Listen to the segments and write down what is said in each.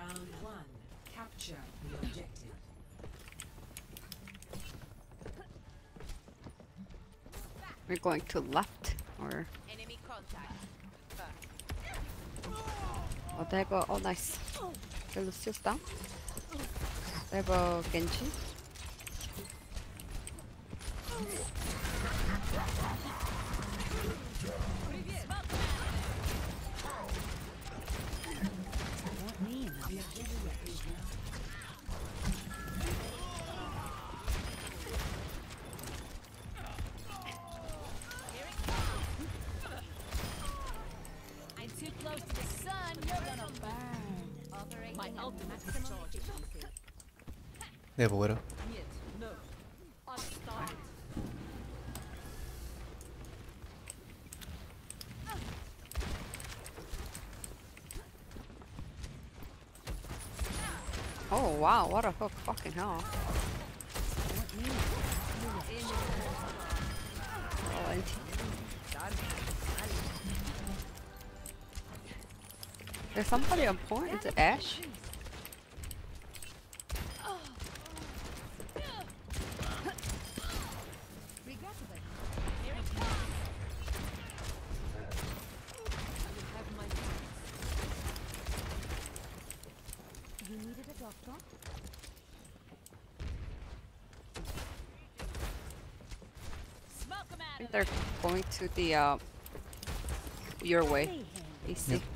Round one. Capture the objective. We're going to left or Enemy contact. oh they have a oh nice. The Lucius down. They have a Genji. I'm too close to the sun, you're gonna burn. Operating my ultimate charge. They have a widow. No. Unstopped. Oh wow, what a hook, fucking hell. Oh, and there's somebody on point, is it Ashe? You needed a doctor? Smoke 'em I out think of they're going to the your way. AC. Yep.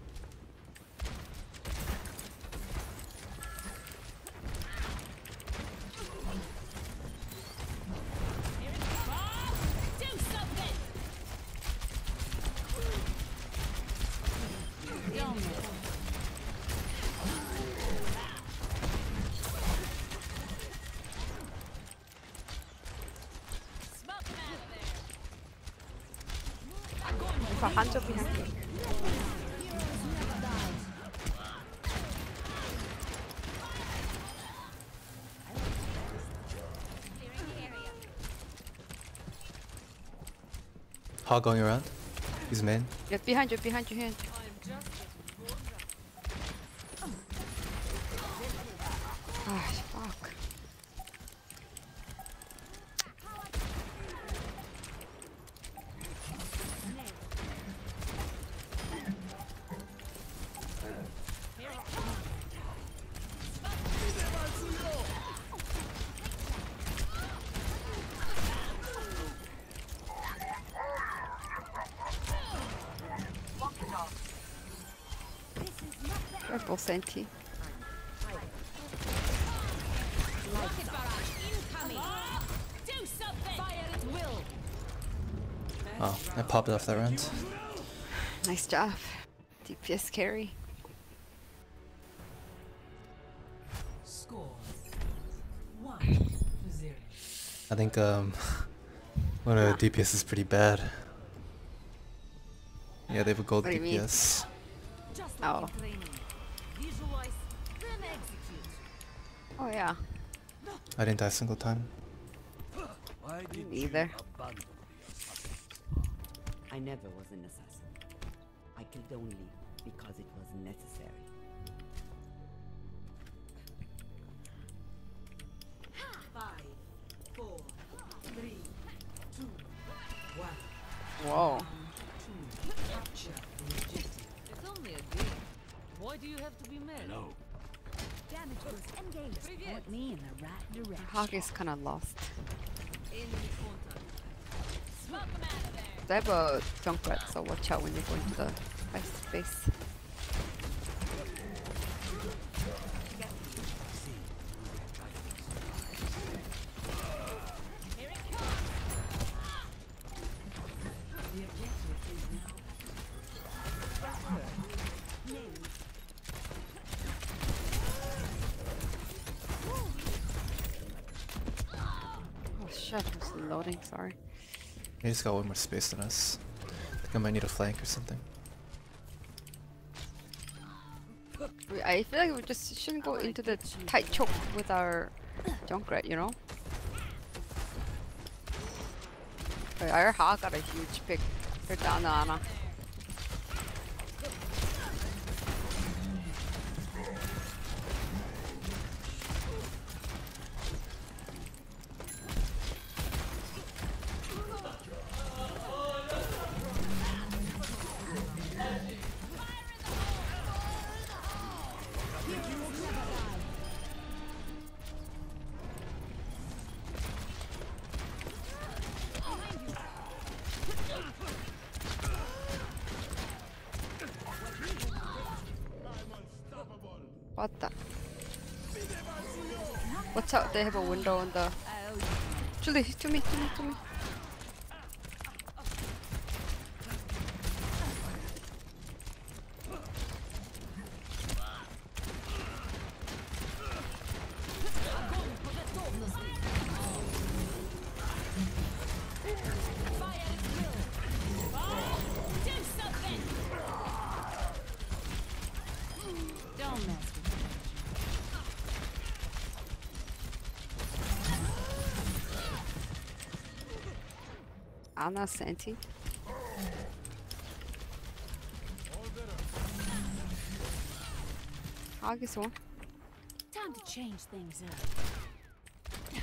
Do something! Smoke 'em out of there! So Hanjo behind you. Clearing the area. Hog going around. He's main. Yeah, behind you, behind you, behind you. Ah, fuck. Careful, Senti. Rocket barrage incoming! Do something! Fire at will! Oh, I popped it off that round. Nice job. DPS carry. Score 1-0. I think one of the DPS is pretty bad. Yeah, they have a gold What do you mean? DPS. Just Oh. like in training. Visualize, then execute. Oh yeah. I didn't die a single time. Me neither. I never was an assassin. I killed only because it was necessary. Five, four, three, two, one. Whoa. Capture the objective. It's only a game. Why do you have to be mad? No. Damage boost engaged. Point me in the right direction. Hog is kind of lost. Enemy contact. Smoke 'em out of there. They have a Junkrat, so watch out when you go into the high space. Here it comes. The objective is now Oh shit, it's loading, sorry. He just got one more space than us. I think I might need a flank or something. I feel like we just shouldn't go into the tight choke with our Junkrat, you know? But our Hog got a huge pick. They're down to Ana. What the? Watch out, they have a window on the... Julie, to me, to me, to me. Anna Santi. Hog is one. Time to change things up.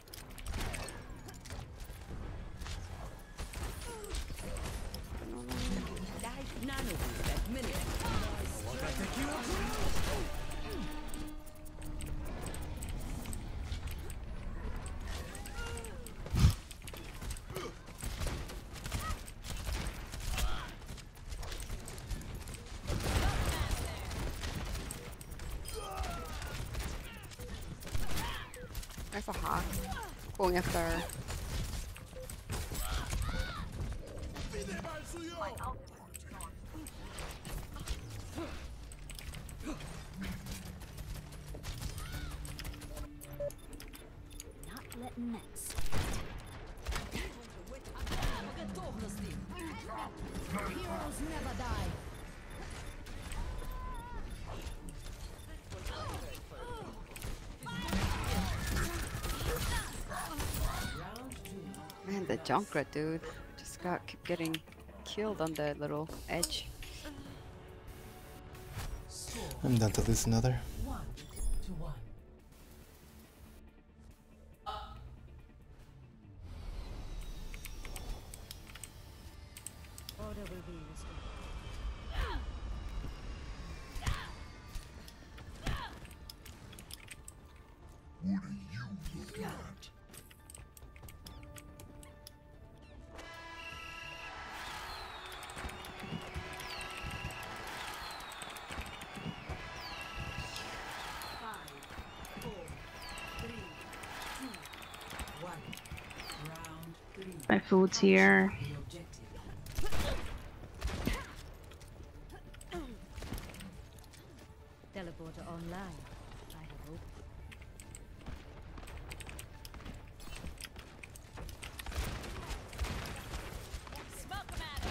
There's a hawk going after. Not letting that Heroes never die. Man, the Junkrat dude just keep getting killed on that little edge. I'm done to lose another. 1-1. Order will be restored. What are you looking at? My food's here. Teleporter online. I hope. Smoke 'em out of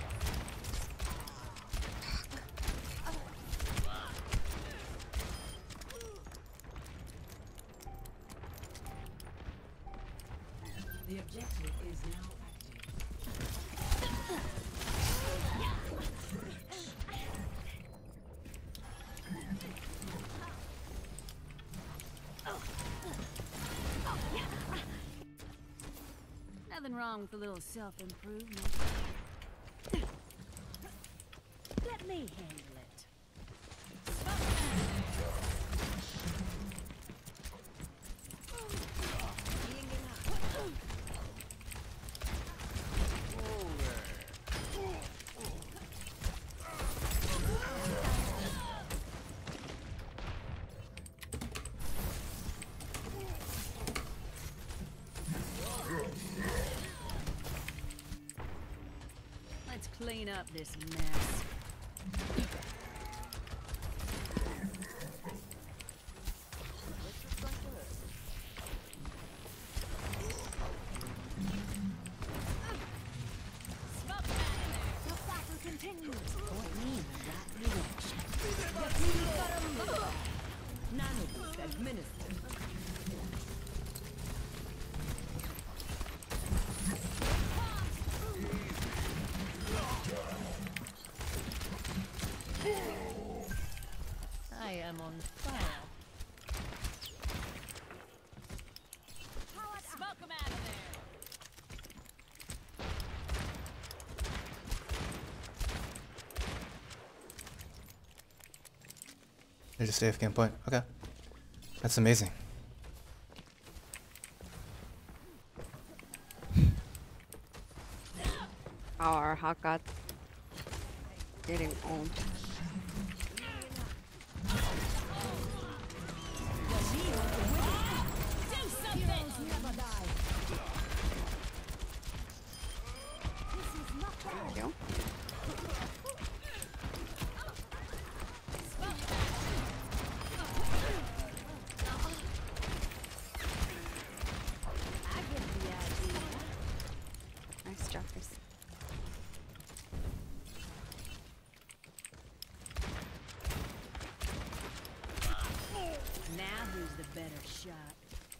The objective is now active. Nothing wrong with a little self-improvement. Let me handle it. Let's clean up this mess. The battle continues. Point me in the right direction. Nanoboost administered. I am on fire. Smoke 'em out of there. There's a safe game point. Okay. That's amazing. Our hawk got getting owned. Now who's the better shot?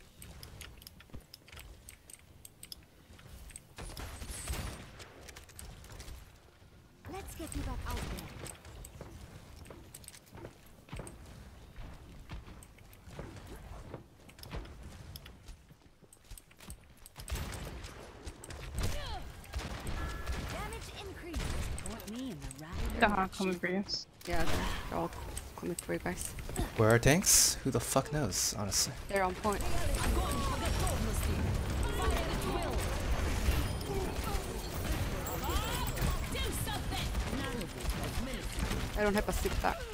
Let's get you back out there. Damage increase. Point me in the right Daha coming for you. Yeah, they're all coming for you guys. Where are tanks? Who the fuck knows, honestly. They're on point. I don't have a sit back.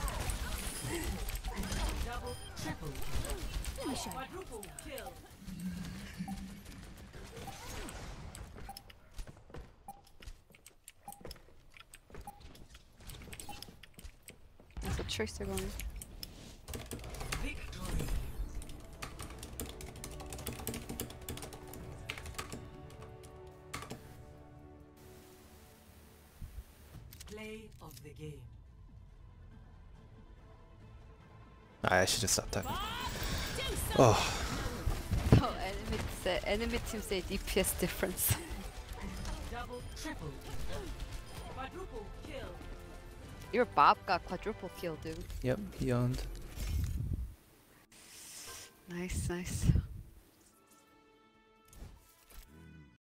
There's a tracer going. Play of the game. I should just stop talking. Oh, Oh, enemy team say DPS difference. Double, triple. Quadruple kill. Your Bob got quadruple kill, dude. yep, he owned. Nice, nice.